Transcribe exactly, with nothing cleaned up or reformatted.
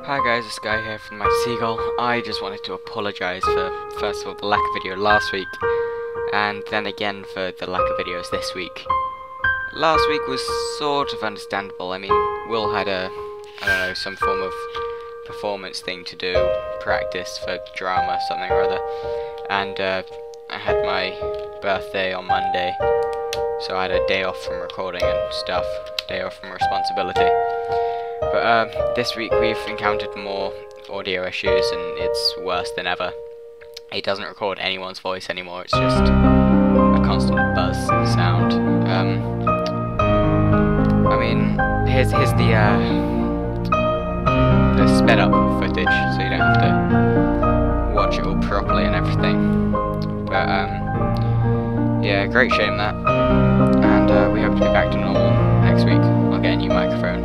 Hi guys, it's Sky here from my Seagull. I just wanted to apologise for, first of all, the lack of video last week, and then again for the lack of videos this week. Last week was sort of understandable. I mean, Will had a, I don't know, some form of performance thing to do, practice for drama, something or other, and uh, I had my birthday on Monday, so I had a day off from recording and stuff, day off from responsibility. But uh, this week we've encountered more audio issues and it's worse than ever. It doesn't record anyone's voice anymore, it's just a constant buzz sound. Um, I mean, here's, here's the, uh, the sped up footage, so you don't have to watch it all properly and everything. But um, yeah, great shame that. And uh, we hope to be back to normal next week. I'll get a new microphone.